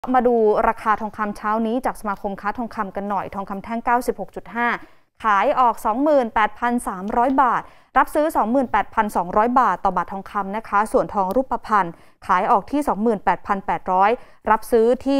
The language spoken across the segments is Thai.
มาดูราคาทองคำเช้านี้จากสมาคมค้าทองคำกันหน่อยทองคำแท่ง 96.5 ขายออก 28,300 บาทรับซื้อ 28,200 บาทต่อบาททองคำนะคะส่วนทองรูปพรรณขายออกที่ 28,800 รับซื้อที่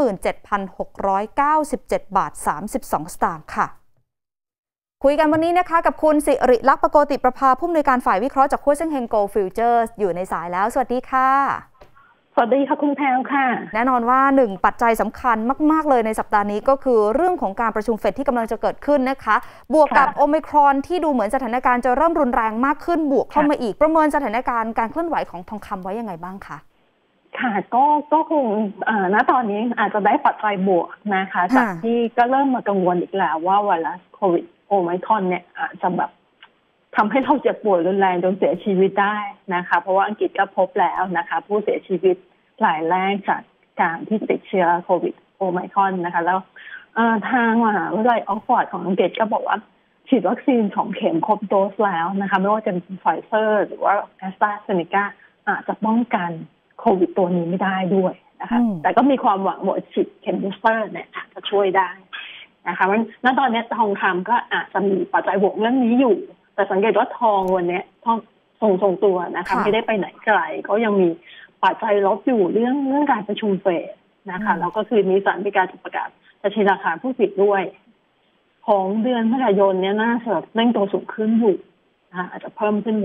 27,697 บาท 32 สตางค์ค่ะคุยกันวันนี้นะคะกับคุณสิริลักษณ์ ปโกติประภาผู้อำนวยการฝ่ายวิเคราะห์จากหุ้นเซ็งเฮงโกลด์ฟิวเจอร์สอยู่ในสายแล้วสวัสดีค่ะสวัสดีค่ะคุณแพรวค่ะแน่นอนว่าหนึ่งปัจจัยสำคัญมากๆเลยในสัปดาห์นี้ก็คือเรื่องของการประชุมเฟดที่กำลังจะเกิดขึ้นนะคะบวกกับโอไมครอนที่ดูเหมือนสถานการณ์จะเริ่มรุนแรงมากขึ้นบวกเข้ามาอีกประเมินสถานการณ์การเคลื่อนไหวของทองคำไว้ยังไงบ้างคะค่ะก็คงณตอนนี้อาจจะได้ปัจจัยบวกนะคะจากที่ก็เริ่มมากังวลอีกแล้วว่าไวรัสโควิดโอไมครอนเนี่ยอาจจะแบบทำให้เราเจ็บป่วยรุนแรงจนเสียชีวิตได้นะคะเพราะว่าอังกฤษก็พบแล้วนะคะผู้เสียชีวิตรายแรกจากการที่ติดเชื้อโควิดโอไมครอนนะคะแล้วทางมหาวิทยาลัยออกฟอร์ดของอังกฤษก็บอกว่าฉีดวัคซีน2 เข็มครบโดสแล้วนะคะไม่ว่าจะเป็นไฟเซอร์หรือว่าแอสตราเซเนกาอาจจะป้องกันโควิดตัวนี้ไม่ได้ด้วยนะคะแต่ก็มีความหวังว่าฉีดเข็มบูสเตอร์เนี่ยอาจจะช่วยได้นะคะเพราะฉะนั้นตอนนี้ทองคำก็อาจจะมีปัจจัยบวกเรื่องนี้อยู่แต่สังเกตว่าทองวันนี้ทองทรงตัวนะคะไม่ได้ไปไหนไกลก็ยังมีปัจจัยลบอยู่เรื่องการประชุมเฟดนะคะแล้วก็คือมีศาลฎีกาจะประกาศดัชนีราคาผู้ผลิตด้วยของเดือนพฤศจิกายนเนี่ยน่าจะเร่งตัวสูงขึ้นอยู่อาจจะเพิ่มขึ้น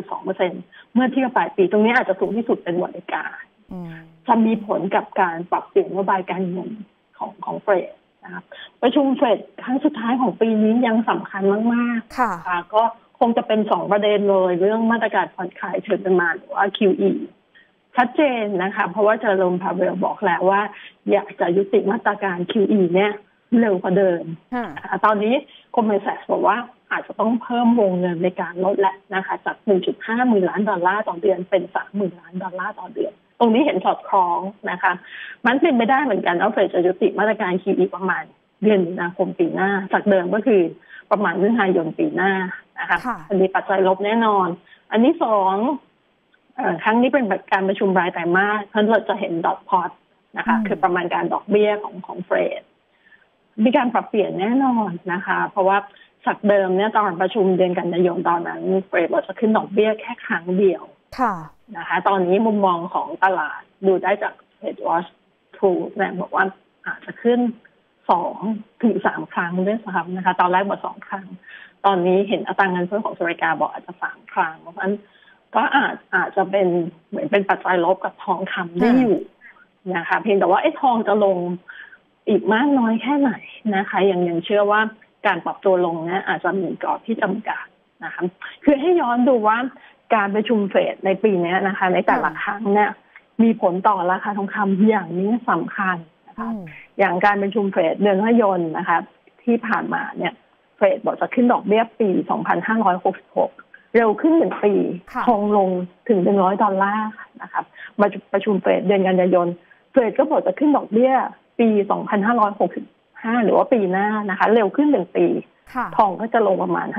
9.2% เมื่อเทียบปลายปีตรงนี้อาจจะสูงที่สุดเป็นประวัติการจะมีผลกับการปรับเปลี่ยนนโยบายการเงินของเฟดนะครับประชุมเฟดครั้งสุดท้ายของปีนี้ยังสำคัญมากๆค่ะก็คงจะเป็น2ประเด็นเลยเรื่องมาตรการผ่อนคลายเชิงประมาณหรือว่า QEชัดเจนนะคะเพราะว่าเจอโรมพาเวลบอกแล้วว่าอยากจะยุติมาตรการ QE เนี่ยเร็วกว่าเดิมตอนนี้โกลแมนแซกส์บอกว่าอาจจะต้องเพิ่มวงเงินในการลดและนะคะจาก 1.5 หมื่นล้านดอลลาร์ต่อเดือนเป็น 30,000 ล้านดอลลาร์ต่อเดือนตรงนี้เห็นสอดคล้องนะคะมันเป็นไปได้เหมือนกันว่าเฟดจะยุติมาตรการ QE ประมาณเดือนมีนาคมปีหน้าจากเดิมก็คือประมาณพฤศจิกายนปีหน้านะคะอันนี้ปัจจัยลบแน่นอนอันที่2ครั้งนี้เป็นการประชุมรายไตรมาสเพราะเราจะเห็นดอทพอตนะคะคือประมาณการดอกเบี้ยของเฟดมีการปรับเปลี่ยนแน่นอนนะคะเพราะว่าจากเดิมเนี่ยตอนประชุมเดือนกันยายนตอนนั้นเฟดเราจะขึ้นดอกเบี้ยแค่ครั้งเดียวนะคะตอนนี้มุมมองของตลาดดูได้จาก FedWatch Tool เนี่ยบอกว่าอาจจะขึ้น2 ถึง 3 ครั้งด้วยซ้ำนะคะตอนแรกบอก2 ครั้งตอนนี้เห็นอัตราเงินเฟ้อของสหรัฐอเมริกาบอกอาจจะ3 ครั้งเพราะฉะนั้นก็อาจจะเป็นเหมือนเป็นปัจจัยลบกับทองคำได้อยู่นะคะเพียงแต่ว่าทองจะลงอีกมากน้อยแค่ไหนนะคะยังเชื่อว่าการปรับตัวลงเนี่ยอาจจะมีกรอบที่จำกัดนะคะคือให้ย้อนดูว่าการประชุมเฟดในปีนี้นะคะในแต่ละครั้งเนี่ยมีผลต่อราคาทองคำอย่างนี้สำคัญนะคะอย่างการประชุมเฟดเดือนพฤศจิกายนนะคะที่ผ่านมาเนี่ยเฟดบอกจะขึ้นดอกเบี้ยปี 2566เร็วขึ้น1 ปีทองลงถึง$100นะคะมาประชุมเฟดเดือนกันยายนเฟดก็บอกจะขึ้นดอกเบี้ยปี 2565หรือว่าปีหน้านะคะเร็วขึ้น1 ปีทองก็จะลงประมาณ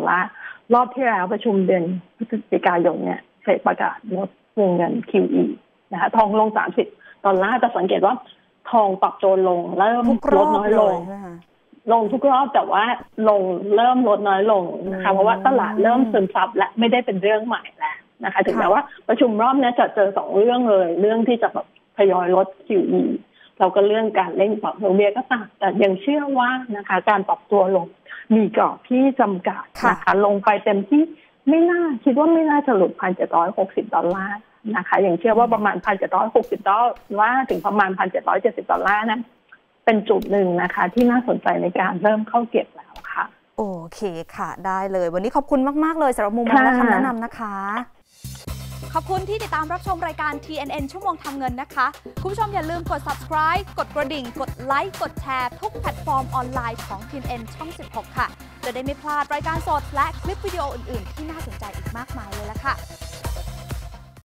$50รอบที่แล้วประชุมเดือนพฤศจิกายนเนี่ยเฟดประกาศลดวงเงิน QE นะคะทองลง$30จะสังเกตว่าทองปรับตัวลงแล้วลดน้อยลงทุกรอบแต่ว่าเริ่มลดน้อยลงนะคะเพราะว่าตลาดเริ่มซึมซับและไม่ได้เป็นเรื่องใหม่แล้วนะคะถึงแม้ว่าประชุมรอบนี้จะเจอ2 เรื่องเลยเรื่องที่จะแบบทยอยลด QE เราก็เรื่องการเร่งปรับดอกเบี้ยก็ตามแต่ยังเชื่อว่านะคะการปรับตัวลงมีกรอบที่จำกัดนะคะลงไปเต็มที่คิดว่าไม่น่าจะหลุด$1,760นะคะอย่างเชื่อว่าประมาณ$1,760ถึงประมาณ$1,770นะเป็นจุดหนึ่งนะคะที่น่าสนใจในการเริ่มเข้าเก็บแล้วค่ะโอเคค่ะได้เลยวันนี้ขอบคุณมากๆเลยสำหรับมุมมองและคำแนะนำนะคะขอบคุณที่ติดตามรับชมรายการ TNN ชั่วโมงทำเงินนะคะคุณผู้ชมอย่าลืมกด subscribe กดกระดิ่งกดไลค์กดแชร์ทุกแพลตฟอร์มออนไลน์ของ TNN ช่อง 16 ค่ะจะได้ไม่พลาดรายการสดและคลิปวิดีโออื่นๆที่น่าสนใจอีกมากมายเลยละค่ะ